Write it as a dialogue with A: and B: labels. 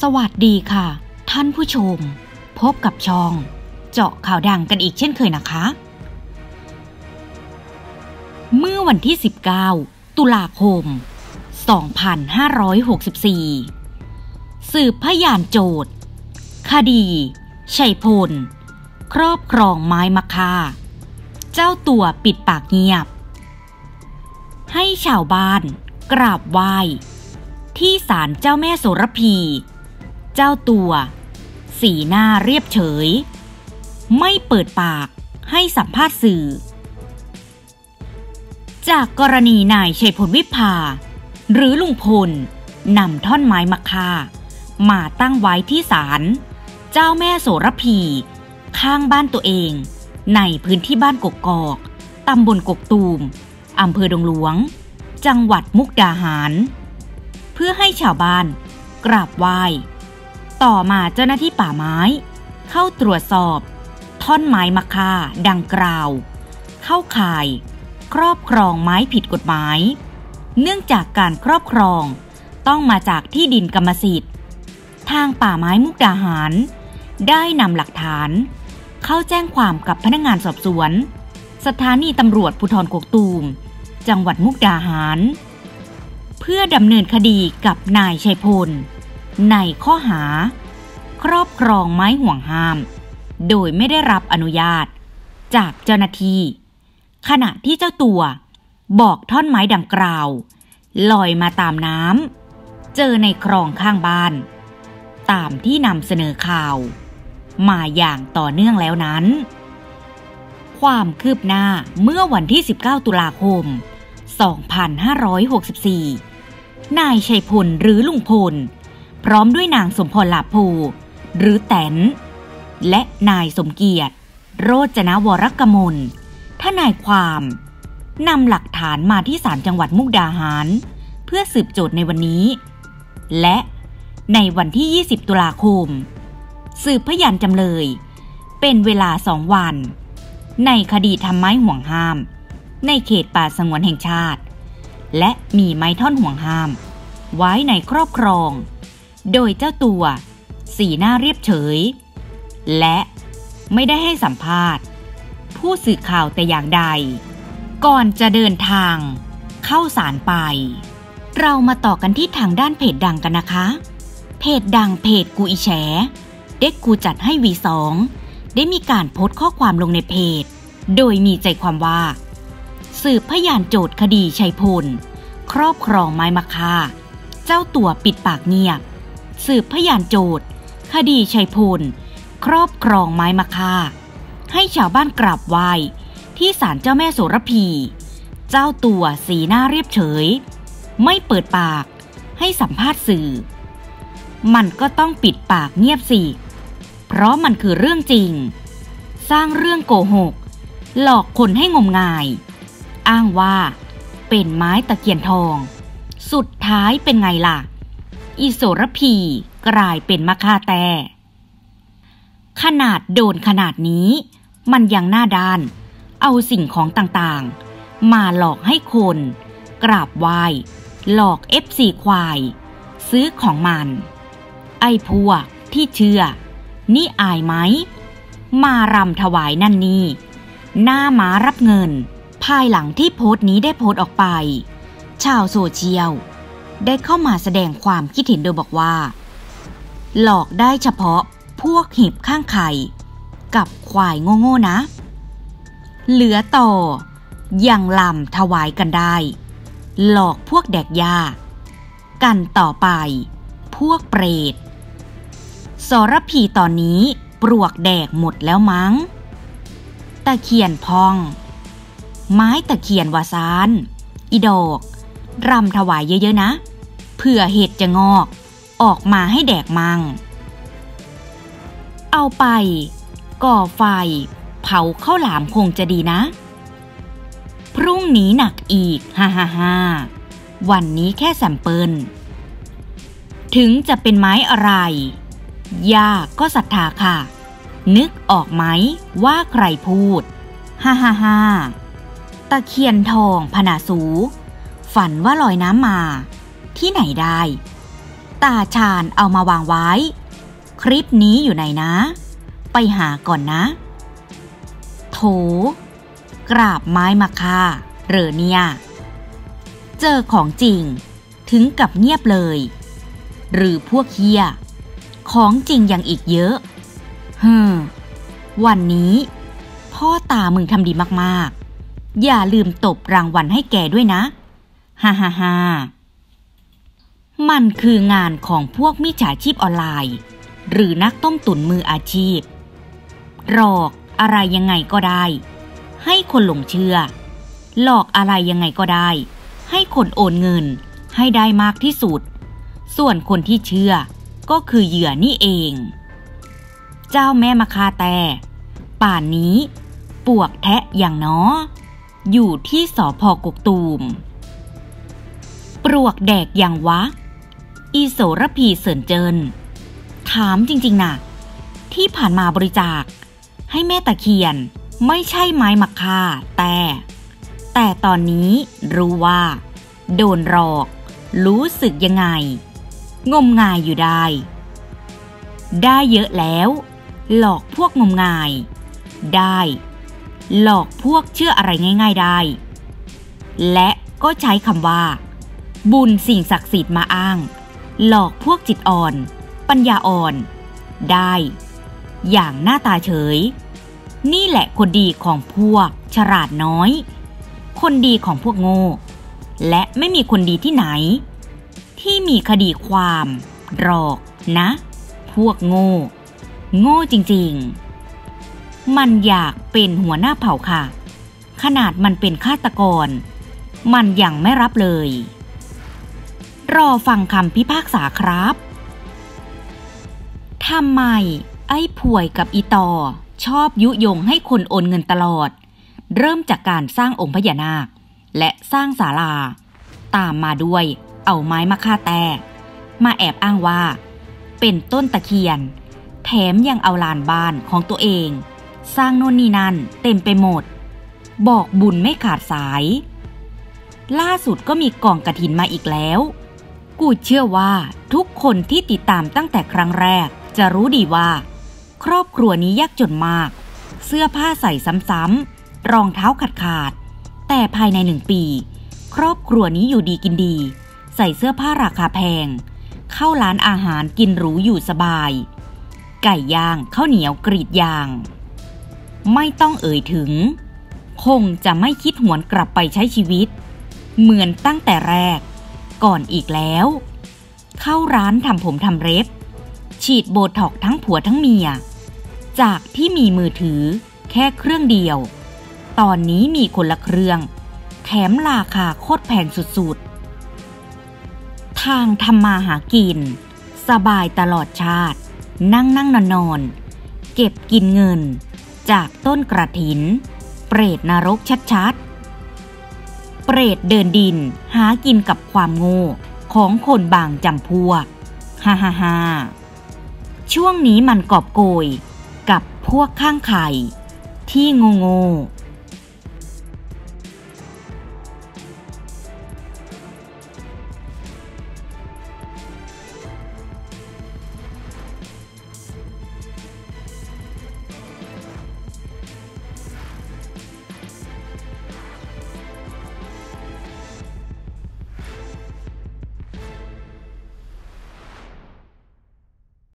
A: สวัสดีค่ะท่านผู้ชมพบกับช่องเจาะข่าวดังกันอีกเช่นเคยนะคะเมื่อวันที่19ตุลาคม2564สืบพยานโจทย์คดีชัยพลครอบครองไม้มะค่าเจ้าตัวปิดปากเงียบให้ชาวบ้านกราบไหว้ที่ศาลเจ้าแม่โสระพีเจ้าตัวสีหน้าเรียบเฉยไม่เปิดปากให้สัมภาษณ์สื่อจากกรณีนายชัยพลวิภาหรือลุงพลนำท่อนไม้มะค่ามาตั้งไว้ที่ศาลเจ้าแม่โสระพีข้างบ้านตัวเองในพื้นที่บ้านกกอกตำบลกกตูมอำเภอดงหลวงจังหวัดมุกดาหารเพื่อให้ชาวบ้านกราบไหว้ต่อมาเจ้าหน้าที่ป่าไม้เข้าตรวจสอบท่อนไม้มะค่าดังกล่าวเข้าข่ายครอบครองไม้ผิดกฎหมายเนื่องจากการครอบครองต้องมาจากที่ดินกรรมสิทธิ์ทางป่าไม้มุกดาหารได้นำหลักฐานเข้าแจ้งความกับพนักงานสอบสวนสถานีตำรวจภูธรกกตูมจังหวัดมุกดาหารเพื่อดำเนินคดีกับนายชัยพลในข้อหาครอบครองไม้ห่วงห้ามโดยไม่ได้รับอนุญาตจากเจ้าหน้าที่ขณะที่เจ้าตัวบอกท่อนไม้ดังกล่าวลอยมาตามน้ำเจอในคลองข้างบ้านตามที่นำเสนอข่าวมาอย่างต่อเนื่องแล้วนั้นความคืบหน้าเมื่อวันที่19ตุลาคม2564นายชัยพลหรือลุงพลพร้อมด้วยนางสมพรหลาโพหรือแตนและนายสมเกียรติโรจนวรกมลทนายความนำหลักฐานมาที่ศาลจังหวัดมุกดาหารเพื่อสืบโจทย์ในวันนี้และในวันที่20ตุลาคมสืบพยานจำเลยเป็นเวลา2 วันในคดีทำไม้ห่วงห้ามในเขตป่าสงวนแห่งชาติและมีไม้ท่อนห่วงห้ามไว้ในครอบครองโดยเจ้าตัวสีหน้าเรียบเฉยและไม่ได้ให้สัมภาษณ์ผู้สื่อข่าวแต่อย่างใดก่อนจะเดินทางเข้าศาลไปเรามาต่อกันที่ทางด้านเพจดังกันนะคะเพจดังเพจกูอีแฉเด็กกูจัดให้V2ได้มีการโพสต์ข้อความลงในเพจโดยมีใจความว่าสืบพยานโจทย์คดีชัยพลครอบครองไม้มะค่าเจ้าตัวปิดปากเงียบสืบพยานโจทย์คดีชัยพลครอบครองไม้มะค่าให้ชาวบ้านกราบไหว้ที่ศาลเจ้าแม่โสระพีเจ้าตัวสีหน้าเรียบเฉยไม่เปิดปากให้สัมภาษณ์สื่อมันก็ต้องปิดปากเงียบสิเพราะมันคือเรื่องจริงสร้างเรื่องโกหกหลอกคนให้งมงายอ้างว่าเป็นไม้ตะเคียนทองสุดท้ายเป็นไงล่ะอีโสระพีกลายเป็นมะค่าแต่ขนาดโดนขนาดนี้มันยังหน้าด้านเอาสิ่งของต่างๆมาหลอกให้คนกราบไหว้หลอกFCควายซื้อของมันไอ้พวกที่เชื่อนี่อายไหมมารำถวายนั่นนี่หน้าม้ารับเงินภายหลังที่โพสต์นี้ได้โพสต์ออกไปชาวโซเชียลได้เข้ามาแสดงความคิดเห็นโดยบอกว่าหลอกได้เฉพาะพวกเห็บข้างไข่กับควายโง่ๆนะเหลือต่อยังลำถวายกันได้หลอกพวกแดกยากันต่อไปพวกเปรตสรพีตอนนี้ปลวกแดกหมดแล้วมั้งตะเคียนพองไม้ตะเคียนวาซานอีดอกรำถวายเยอะๆนะเผื่อเห็ดจะงอกออกมาให้แดกมั่งเอาไปก่อไฟเผาข้าวหลามคงจะดีนะพรุ่งนี้หนักอีกฮ่าวันนี้แค่แซมเปิลถึงจะเป็นไม้อะไรย่าก็ศรัทธาค่ะนึกออกไหมว่าใครพูดฮ่าตะเคียนทองพนาสูฝันว่าลอยน้ำมาที่ไหนได้ตาชาญเอามาวางไว้คลิปนี้อยู่ไหนนะไปหาก่อนนะโถกราบไม้มาค่าเหรอเนี่ยเจอของจริงถึงกับเงียบเลยหรือพวกเฮียของจริงยังอีกเยอะวันนี้พ่อตามึงทำดีมากๆอย่าลืมตบรางวัลให้แกด้วยนะฮ่ามันคืองานของพวกมิจฉาชีพออนไลน์หรือนักต้มตุ๋นมืออาชีพหลอกอะไรยังไงก็ได้ให้คนหลงเชื่อหลอกอะไรยังไงก็ได้ให้คนโอนเงินให้ได้มากที่สุดส่วนคนที่เชื่อก็คือเหยื่อนี่เองเจ้าแม่มะคาแต่ป่านนี้ปวกแทะอย่างน้ออยู่ที่สภ.กกตูมปลวกแดกอย่างวะอีโสระพีเสินเจินถามจริงๆนะที่ผ่านมาบริจาคให้แม่ตะเคียนไม่ใช่ไม้มะค่าแต่ตอนนี้รู้ว่าโดนหลอกรู้สึกยังไงงมงายอยู่ได้เยอะแล้วหลอกพวกงมงายได้หลอกพวกเชื่ออะไรง่ายๆได้และก็ใช้คำว่าบุญสิ่งศักดิ์สิทธิ์มาอ้างหลอกพวกจิตอ่อนปัญญาอ่อนได้อย่างหน้าตาเฉยนี่แหละคนดีของพวกฉลาดน้อยคนดีของพวกโง่และไม่มีคนดีที่ไหนที่มีคดีความหลอกนะพวกโง่จริงๆมันอยากเป็นหัวหน้าเผ่าค่ะขนาดมันเป็นฆาตกรมันยังไม่รับเลยรอฟังคำพิพากษาครับทำไมไอ้ป่วยกับอีตอชอบยุยงให้คนโอนเงินตลอดเริ่มจากการสร้างองค์พญานาคและสร้างศาลาตามมาด้วยเอาไม้มะค่าแต่มาแอบอ้างว่าเป็นต้นตะเคียนแถมยังเอาลานบ้านของตัวเองสร้างโน่นนี่นั่นเต็มไปหมดบอกบุญไม่ขาดสายล่าสุดก็มีกองกฐินมาอีกแล้วกูเชื่อว่าทุกคนที่ติดตามตั้งแต่ครั้งแรกจะรู้ดีว่าครอบครัวนี้ยากจนมากเสื้อผ้าใส่ซ้ำๆรองเท้าขาดแต่ภายใน1 ปีครอบครัวนี้อยู่ดีกินดีใส่เสื้อผ้าราคาแพงเข้าร้านอาหารกินหรูอยู่สบายไก่ย่างข้าวเหนียวกรีดยางไม่ต้องเอ่ยถึงคงจะไม่คิดหวนกลับไปใช้ชีวิตเหมือนตั้งแต่แรกก่อนอีกแล้วเข้าร้านทำผมทำเล็บฉีดโบท็อกซ์ทั้งผัวทั้งเมียจากที่มีมือถือแค่เครื่องเดียวตอนนี้มีคนละเครื่องแถมราคาโคตรแพงสุดๆทางทำมาหากินสบายตลอดชาตินั่งนอนเก็บกินเงินจากต้นกระถินเปรตนรกชัดๆเปรตเดินดินหากินกับความโง่ของคนบางจำพวกฮ่าช่วงนี้มันกอบโกยกับพวกข้างไข่ที่โง่